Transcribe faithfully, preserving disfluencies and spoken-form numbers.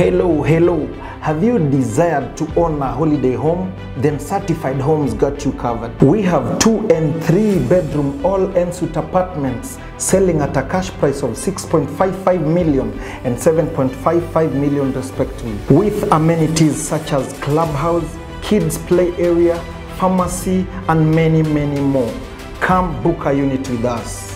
Hello, hello. Have you desired to own a holiday home? Then Certified Homes got you covered. We have two and three bedroom all ensuite apartments selling at a cash price of six point five five million and seven point five five million respectively, with amenities such as clubhouse, kids play area, pharmacy, and many, many more. Come book a unit with us.